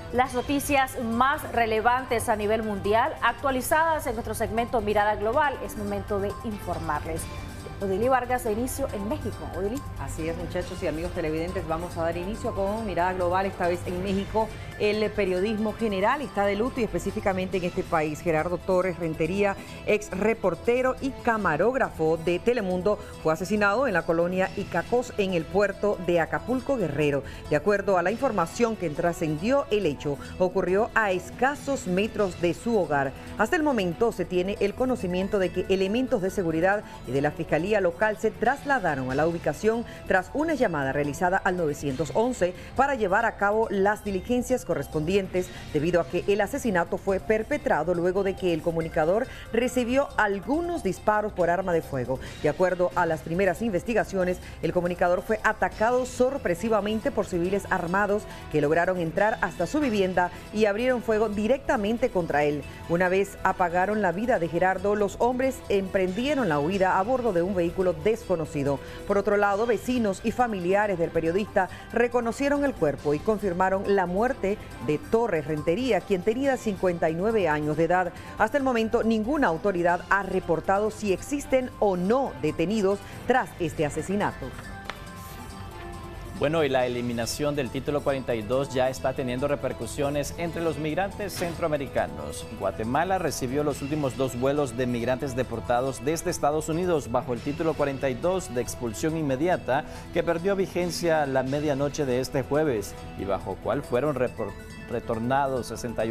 Las noticias más relevantes a nivel mundial, actualizadas en nuestro segmento Mirada Global. Es momento de informarles. Odili Vargas, de inicio en México. Odili. Así es, muchachos y amigos televidentes, vamos a dar inicio con Mirada Global, esta vez en México. El periodismo general está de luto y específicamente en este país. Gerardo Torres Rentería, ex reportero y camarógrafo de Telemundo, fue asesinado en la colonia Icacos, en el puerto de Acapulco, Guerrero. De acuerdo a la información que trascendió, el hecho ocurrió a escasos metros de su hogar. Hasta el momento se tiene el conocimiento de que elementos de seguridad y de la Fiscalía local se trasladaron a la ubicación tras una llamada realizada al 911 para llevar a cabo las diligencias correspondientes, debido a que el asesinato fue perpetrado luego de que el comunicador recibió algunos disparos por arma de fuego. De acuerdo a las primeras investigaciones, el comunicador fue atacado sorpresivamente por civiles armados que lograron entrar hasta su vivienda y abrieron fuego directamente contra él. Una vez apagaron la vida de Gerardo, los hombres emprendieron la huida a bordo de un vehículo desconocido. Por otro lado, vecinos y familiares del periodista reconocieron el cuerpo y confirmaron la muerte de Torres Rentería, quien tenía 59 años de edad. Hasta el momento, ninguna autoridad ha reportado si existen o no detenidos tras este asesinato. Bueno, y la eliminación del título 42 ya está teniendo repercusiones entre los migrantes centroamericanos. Guatemala recibió los últimos 2 vuelos de migrantes deportados desde Estados Unidos bajo el título 42 de expulsión inmediata, que perdió vigencia la medianoche de este jueves y bajo cual fueron retornados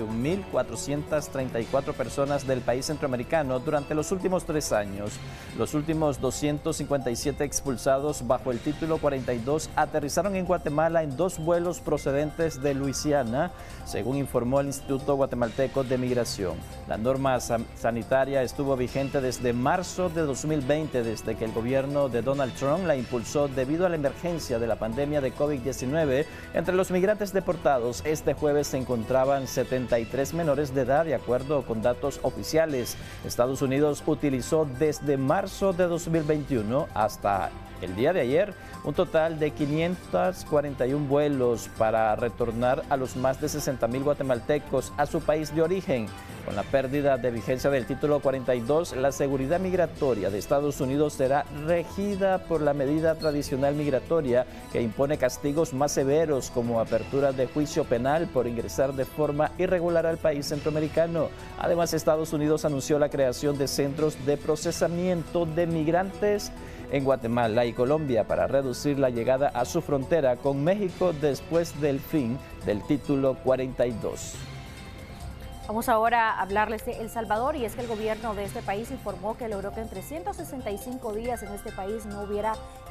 61.434 personas del país centroamericano durante los últimos 3 años. Los últimos 257 expulsados bajo el título 42 aterrizaron en Guatemala en 2 vuelos procedentes de Luisiana, según informó el Instituto Guatemalteco de Migración. La norma sanitaria estuvo vigente desde marzo de 2020, desde que el gobierno de Donald Trump la impulsó debido a la emergencia de la pandemia de COVID-19. Entre los migrantes deportados este jueves se encontraban 73 menores de edad, de acuerdo con datos oficiales. Estados Unidos utilizó desde marzo de 2021 hasta el día de ayer un total de 541 vuelos para retornar a los más de 60.000 guatemaltecos a su país de origen. Con la pérdida de vigencia del título 42, la seguridad migratoria de Estados Unidos será regida por la medida tradicional migratoria, que impone castigos más severos, como apertura de juicio penal por ingresar de forma irregular al país centroamericano. Además, Estados Unidos anunció la creación de centros de procesamiento de migrantes en Guatemala y Colombia para reducir la llegada a su frontera con México después del fin del título 42. Vamos ahora a hablarles de El Salvador, y es que el gobierno de este país informó que logró que en 365 días en este país no hubiera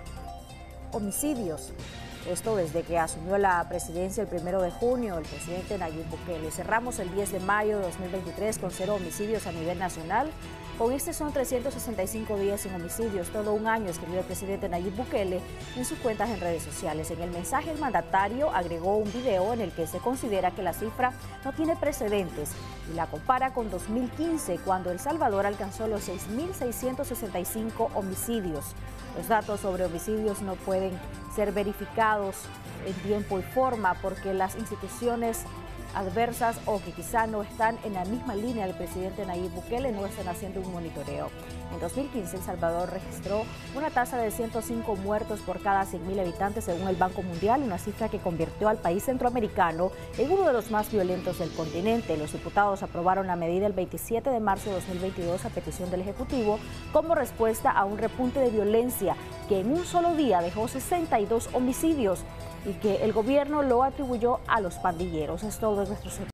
homicidios. Esto desde que asumió la presidencia el 1 de junio el presidente Nayib Bukele. Cerramos el 10 de mayo de 2023 con 0 homicidios a nivel nacional. Con este son 365 días sin homicidios, todo un año, escribió el presidente Nayib Bukele en sus cuentas en redes sociales. En el mensaje, el mandatario agregó un video en el que se considera que la cifra no tiene precedentes y la compara con 2015, cuando El Salvador alcanzó los 6.665 homicidios. Los datos sobre homicidios no pueden ser verificados en tiempo y forma porque las instituciones adversas o que quizá no están en la misma línea del presidente Nayib Bukele no están haciendo un monitoreo. En 2015, El Salvador registró una tasa de 105 muertos por cada 100.000 habitantes según el Banco Mundial, una cifra que convirtió al país centroamericano en uno de los más violentos del continente. Los diputados aprobaron la medida el 27 de marzo de 2022 a petición del Ejecutivo como respuesta a un repunte de violencia que en un solo día dejó 62 homicidios y que el gobierno lo atribuyó a los pandilleros. Es todo de nuestro